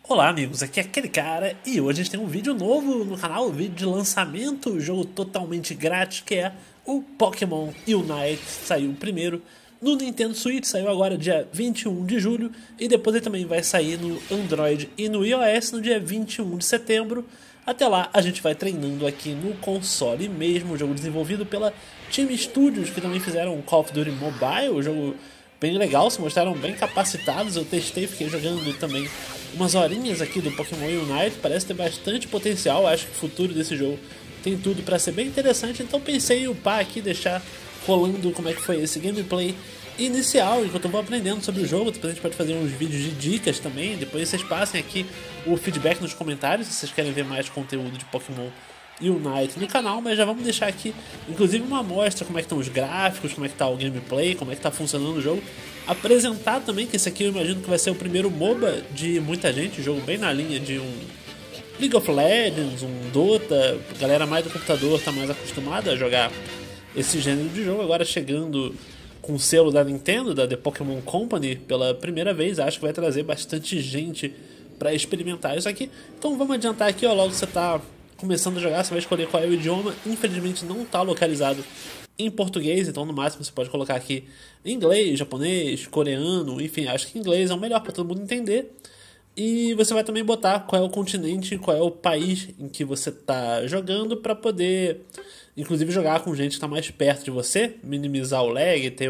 Olá amigos, aqui é aquele cara e hoje a gente tem um vídeo novo no canal, um vídeo de lançamento, jogo totalmente grátis que é o Pokémon Unite. Saiu primeiro no Nintendo Switch, saiu agora dia 21 de julho e depois ele também vai sair no Android e no iOS no dia 21 de setembro. Até lá a gente vai treinando aqui no console mesmo, jogo desenvolvido pela Team Studios, que também fizeram Call of Duty Mobile, o jogo bem legal, se mostraram bem capacitados. Eu testei, fiquei jogando também umas horinhas aqui do Pokémon Unite, parece ter bastante potencial. Acho que o futuro desse jogo tem tudo para ser bem interessante, então pensei em upar aqui, deixar rolando como é que foi esse gameplay inicial, enquanto eu vou aprendendo sobre o jogo. Depois a gente pode fazer uns vídeos de dicas também, depois vocês passem aqui o feedback nos comentários se vocês querem ver mais conteúdo de Pokémon Unite no canal, mas já vamos deixar aqui inclusive uma amostra, como é que estão os gráficos, como é que está o gameplay, como é que está funcionando o jogo. Apresentar também que esse aqui eu imagino que vai ser o primeiro MOBA de muita gente, jogo bem na linha de um League of Legends, um Dota. A galera mais do computador está mais acostumada a jogar esse gênero de jogo, agora chegando com o selo da Nintendo, da The Pokémon Company, pela primeira vez. Acho que vai trazer bastante gente para experimentar isso aqui. Então vamos adiantar aqui, ó, logo que você está começando a jogar, você vai escolher qual é o idioma. Infelizmente não está localizado em português, então no máximo você pode colocar aqui inglês, japonês, coreano, enfim, acho que inglês é o melhor para todo mundo entender. E você vai também botar qual é o continente, qual é o país em que você está jogando, para poder inclusive jogar com gente que está mais perto de você, minimizar o lag, ter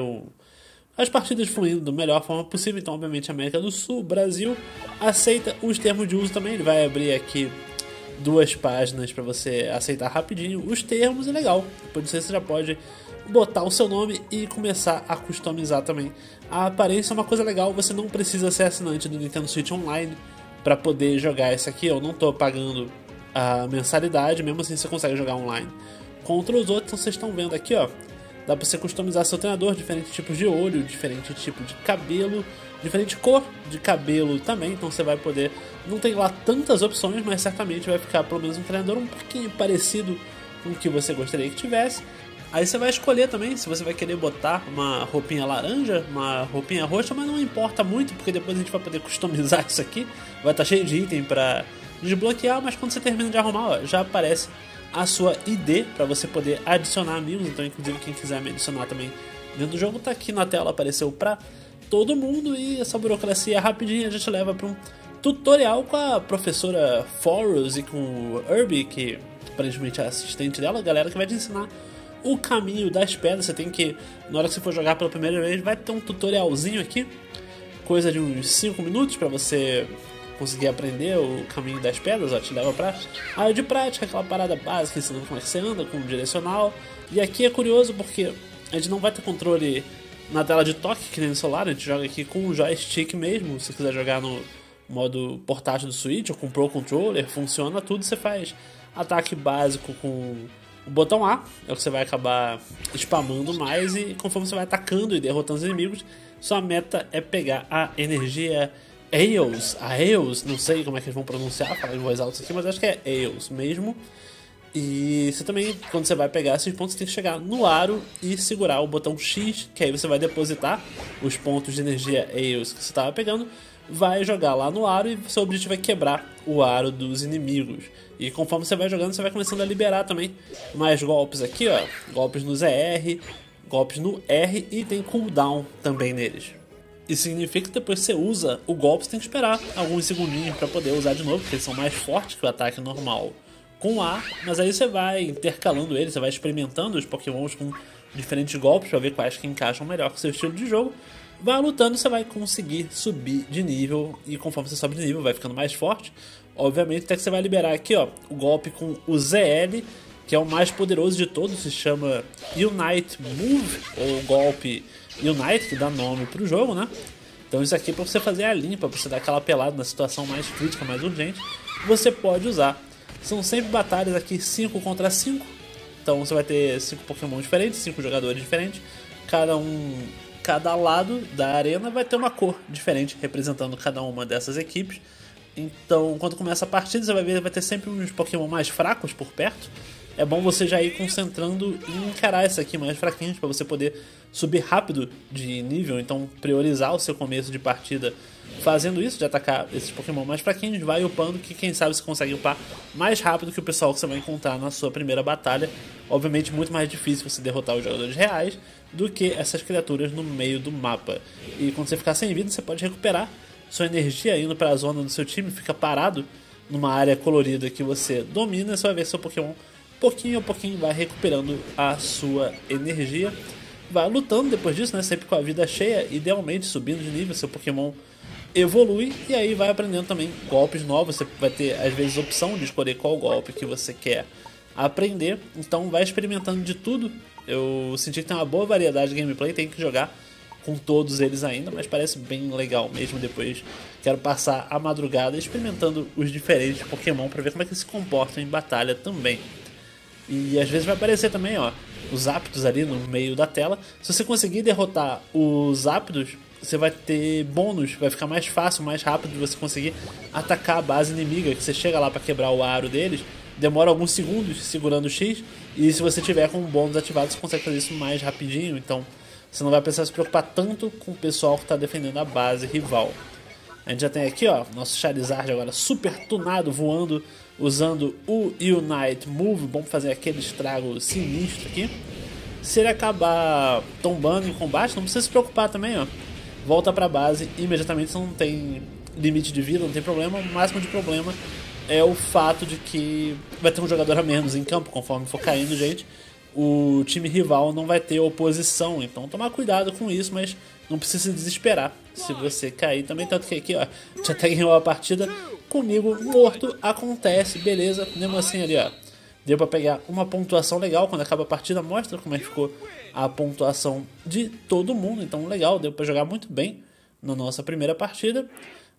as partidas fluindo da melhor forma possível. Então obviamente América do Sul, Brasil, aceita os termos de uso também. Ele vai abrir aqui duas páginas para você aceitar rapidinho os termos, é legal. Depois disso você já pode botar o seu nome e começar a customizar também. A aparência é uma coisa legal, você não precisa ser assinante do Nintendo Switch Online para poder jogar esse aqui. Eu não estou pagando a mensalidade, mesmo assim você consegue jogar online contra os outros. Então vocês estão vendo aqui, ó, dá para você customizar seu treinador, diferentes tipos de olho, diferente tipo de cabelo, diferente cor de cabelo também. Então você vai poder, não tem lá tantas opções, mas certamente vai ficar pelo menos um treinador um pouquinho parecido com o que você gostaria que tivesse. Aí você vai escolher também se você vai querer botar uma roupinha laranja, uma roupinha roxa, mas não importa muito, porque depois a gente vai poder customizar isso aqui. Vai estar cheio de item para desbloquear, mas quando você termina de arrumar, ó, já aparece a sua ID para você poder adicionar amigos. Então inclusive quem quiser me adicionar também dentro do jogo, tá aqui na tela, apareceu para todo mundo. E essa burocracia rapidinha a gente leva para um tutorial com a professora Forus e com o Irby, que aparentemente é assistente dela, a galera que vai te ensinar o caminho das pedras. Você tem que, na hora que você for jogar pela primeira vez, vai ter um tutorialzinho aqui, coisa de uns 5 minutos para você conseguir aprender o caminho das pedras. Ó, te leva pra área de prática, aquela parada básica, ensinando como é que você anda com o direcional. E aqui é curioso porque a gente não vai ter controle na tela de toque que nem no celular, a gente joga aqui com o joystick mesmo. Se você quiser jogar no modo portátil do Switch ou com Pro Controller, funciona tudo. Você faz ataque básico com o botão A, é o que você vai acabar spamando mais, e conforme você vai atacando e derrotando os inimigos, sua meta é pegar a energia Aeos, não sei como é que eles vão pronunciar, falar em voz alta aqui, mas acho que é Aeos mesmo. E você também, quando você vai pegar esses pontos, você tem que chegar no aro e segurar o botão X, que aí você vai depositar os pontos de energia Aeos que você estava pegando, vai jogar lá no aro e seu objetivo é quebrar o aro dos inimigos. E conforme você vai jogando, você vai começando a liberar também mais golpes aqui, ó, golpes no ZR, golpes no R, e tem cooldown também neles. Isso significa que depois que você usa o golpe, você tem que esperar alguns segundinhos para poder usar de novo, porque eles são mais fortes que o ataque normal com A. Mas aí você vai intercalando eles, você vai experimentando os Pokémons com diferentes golpes para ver quais que encaixam melhor com o seu estilo de jogo. Vai lutando, você vai conseguir subir de nível, e conforme você sobe de nível vai ficando mais forte, obviamente, até que você vai liberar aqui, ó, o golpe com o ZL, que é o mais poderoso de todos, se chama Unite Move, ou golpe Unite, que dá nome pro jogo, né? Então isso aqui é pra você fazer a limpa, pra você dar aquela pelada na situação mais crítica, mais urgente, você pode usar. São sempre batalhas aqui 5 contra 5, então você vai ter 5 Pokémon diferentes, 5 jogadores diferentes, cada lado da arena vai ter uma cor diferente representando cada uma dessas equipes. Então quando começa a partida, você vai ver, vai ter sempre uns Pokémon mais fracos por perto. É bom você já ir concentrando em encarar esses aqui mais fraquinhos para você poder subir rápido de nível. Então priorizar o seu começo de partida fazendo isso, de atacar esses Pokémon mais fraquinhos, vai upando, que quem sabe você consegue upar mais rápido que o pessoal que você vai encontrar na sua primeira batalha. Obviamente muito mais difícil você derrotar os jogadores reais do que essas criaturas no meio do mapa. E quando você ficar sem vida, você pode recuperar sua energia indo para a zona do seu time, fica parado numa área colorida que você domina, você vai ver seu Pokémon pouquinho a pouquinho vai recuperando a sua energia. Vai lutando depois disso, né? Sempre com a vida cheia, idealmente subindo de nível, seu Pokémon evolui e aí vai aprendendo também golpes novos. Você vai ter às vezes a opção de escolher qual golpe que você quer aprender, então vai experimentando de tudo. Eu senti que tem uma boa variedade de gameplay, tem que jogar com todos eles ainda, mas parece bem legal mesmo. Depois quero passar a madrugada experimentando os diferentes Pokémon para ver como é que eles se comportam em batalha também. E às vezes vai aparecer também, ó, os Aptos ali no meio da tela. Se você conseguir derrotar os Aptos, você vai ter bônus, vai ficar mais fácil, mais rápido de você conseguir atacar a base inimiga, que você chega lá para quebrar o aro deles, demora alguns segundos segurando o X, e se você tiver com o bônus ativado, você consegue fazer isso mais rapidinho, então você não vai precisar se preocupar tanto com o pessoal que está defendendo a base rival. A gente já tem aqui, ó, nosso Charizard agora super tunado, voando, usando o Unite Move, bom fazer aquele estrago sinistro aqui. Se ele acabar tombando em combate, não precisa se preocupar também, ó. Volta pra base, imediatamente você não tem limite de vida, não tem problema. O máximo de problema é o fato de que vai ter um jogador a menos em campo, conforme for caindo gente. O time rival não vai ter oposição, então tomar cuidado com isso, mas não precisa se desesperar se você cair também, tanto que aqui, ó, já até ganhou a partida comigo morto, acontece, beleza, mesmo assim ali, ó, deu pra pegar uma pontuação legal. Quando acaba a partida mostra como é que ficou a pontuação de todo mundo, então legal, deu pra jogar muito bem na nossa primeira partida.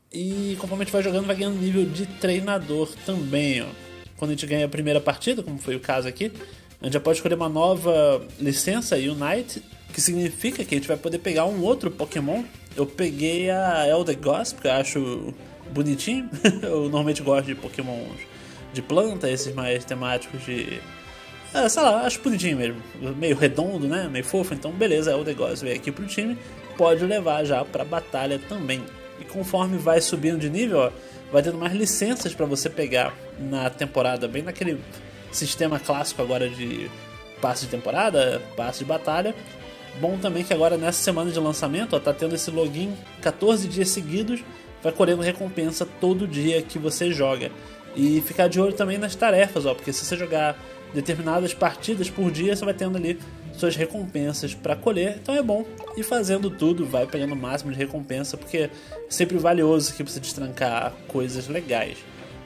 E conforme a gente vai jogando, vai ganhando nível de treinador também, ó. Quando a gente ganha a primeira partida, como foi o caso aqui, a gente já pode escolher uma nova licença Unite, que significa que a gente vai poder pegar um outro Pokémon. Eu peguei a Eldegoss, porque eu acho bonitinho. Eu normalmente gosto de Pokémon de planta, esses mais temáticos de... sei lá, acho bonitinho mesmo. Meio redondo, né? Meio fofo. Então beleza, Eldegoss veio aqui pro time. Pode levar já pra batalha também. E conforme vai subindo de nível, ó, vai tendo mais licenças pra você pegar na temporada, bem naquele sistema clássico agora de passe de temporada, passe de batalha. Bom também que agora nessa semana de lançamento, ó, tá tendo esse login 14 dias seguidos, vai colhendo recompensa todo dia que você joga. E ficar de olho também nas tarefas, ó, porque se você jogar determinadas partidas por dia, você vai tendo ali suas recompensas para colher. Então é bom ir fazendo tudo, vai pegando o máximo de recompensa, porque é sempre valioso aqui pra você destrancar coisas legais.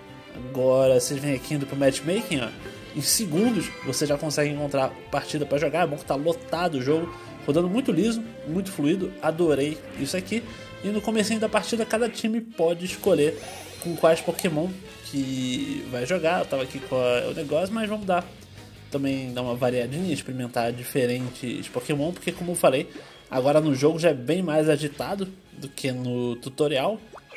Agora vocês vêm aqui indo pro matchmaking, ó, em segundos você já consegue encontrar partida para jogar. É bom que tá lotado o jogo, rodando muito liso, muito fluido, adorei isso aqui. E no comecinho da partida cada time pode escolher com quais Pokémon que vai jogar. Eu tava aqui com o negócio, mas vamos também dar uma variadinha, experimentar diferentes Pokémon, porque como eu falei, agora no jogo já é bem mais agitado do que no tutorial.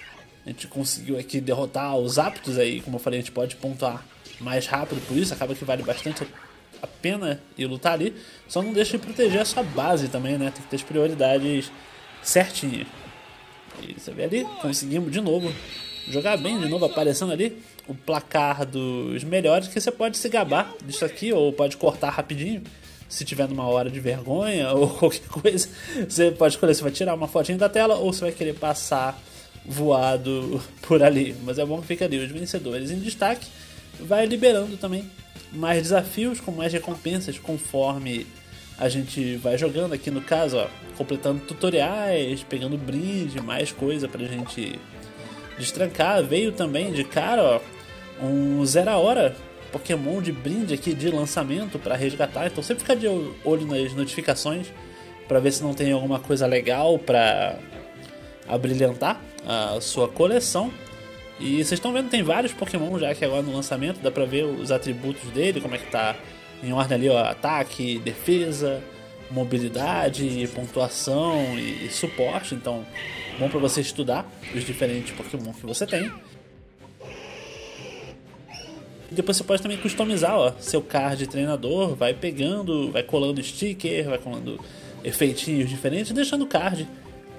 A gente conseguiu aqui derrotar os Aptos aí, como eu falei, a gente pode pontuar mais rápido, por isso acaba que vale bastante a pena ir lutar ali. Só não deixa de proteger a sua base também, né? Tem que ter as prioridades certinhas. E você vê ali, conseguimos de novo jogar bem, de novo aparecendo ali o placar dos melhores, que você pode se gabar disso aqui, ou pode cortar rapidinho, se tiver numa hora de vergonha, ou qualquer coisa. Você pode escolher se vai tirar uma fotinha da tela, ou se vai querer passar voado por ali. Mas é bom que fica ali os vencedores em destaque. Vai liberando também mais desafios com mais recompensas conforme a gente vai jogando. Aqui no caso, ó, completando tutoriais, pegando brinde, mais coisa pra gente destrancar. Veio também de cara, ó, um 0 a hora Pokémon de brinde aqui de lançamento para resgatar. Então sempre fica de olho nas notificações para ver se não tem alguma coisa legal para abrilhantar a sua coleção. E vocês estão vendo, tem vários Pokémon já que agora no lançamento, dá pra ver os atributos dele, como é que tá em ordem ali, ó, ataque, defesa, mobilidade, pontuação e suporte. Então, bom pra você estudar os diferentes Pokémon que você tem. E depois você pode também customizar, ó, seu card de treinador, vai pegando, vai colando sticker, vai colando efeitinhos diferentes, deixando o card com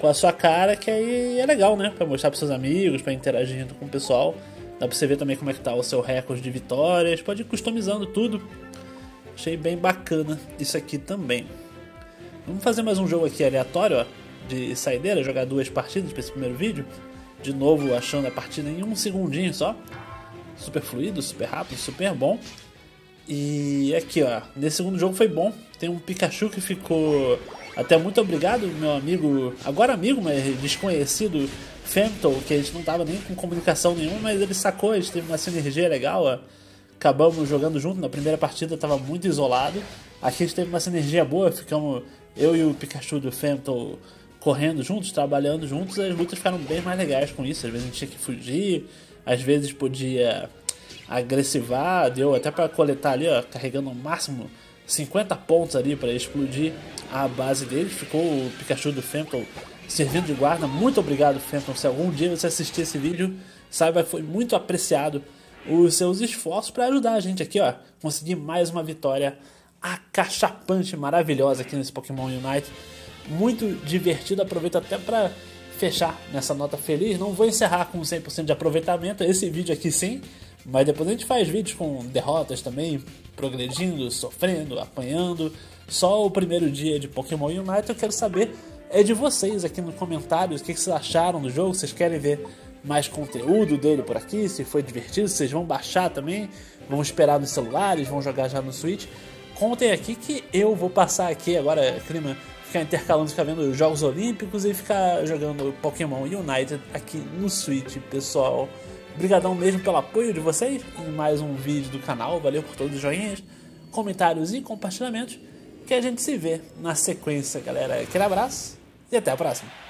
com a sua cara, que aí é legal, né? Pra mostrar pros seus amigos, pra interagir junto com o pessoal. Dá pra você ver também como é que tá o seu recorde de vitórias. Pode ir customizando tudo. Achei bem bacana isso aqui também. Vamos fazer mais um jogo aqui aleatório, ó, de saideira, jogar 2 partidas pra esse primeiro vídeo. De novo achando a partida em 1 segundinho só. Super fluido, super rápido, super bom. E aqui, ó, nesse segundo jogo foi bom. Tem um Pikachu que ficou... Até muito obrigado, meu amigo, agora amigo, mas desconhecido, Femtol, que a gente não tava nem com comunicação nenhuma, mas ele sacou, a gente teve uma sinergia legal, ó. Acabamos jogando junto, na primeira partida tava muito isolado. Aqui a gente teve uma sinergia boa, ficamos eu e o Pikachu do Femtol correndo juntos, trabalhando juntos, as lutas ficaram bem mais legais com isso. Às vezes a gente tinha que fugir, às vezes podia agressivar, deu até pra coletar ali, ó, carregando no máximo 50 pontos ali para explodir a base dele. Ficou o Pikachu do Femtol servindo de guarda. Muito obrigado, Femtol. Se algum dia você assistir esse vídeo, saiba que foi muito apreciado os seus esforços para ajudar a gente aqui, ó, conseguir mais uma vitória acachapante, maravilhosa aqui nesse Pokémon Unite. Muito divertido. Aproveito até para fechar nessa nota feliz. Não vou encerrar com 100% de aproveitamento esse vídeo aqui, sim, mas depois a gente faz vídeos com derrotas também, progredindo, sofrendo, apanhando. Só o primeiro dia de Pokémon Unite eu quero saber é de vocês aqui nos comentários. O que vocês acharam do jogo? Vocês querem ver mais conteúdo dele por aqui? Se foi divertido, vocês vão baixar também? Vão esperar nos celulares? Vão jogar já no Switch? Contem aqui que eu vou passar aqui agora, clima, ficar intercalando, ficar vendo os Jogos Olímpicos e ficar jogando Pokémon Unite aqui no Switch, pessoal. Obrigadão mesmo pelo apoio de vocês em mais um vídeo do canal. Valeu por todos os joinhas, comentários e compartilhamentos. Que a gente se vê na sequência, galera. Aquele abraço e até a próxima.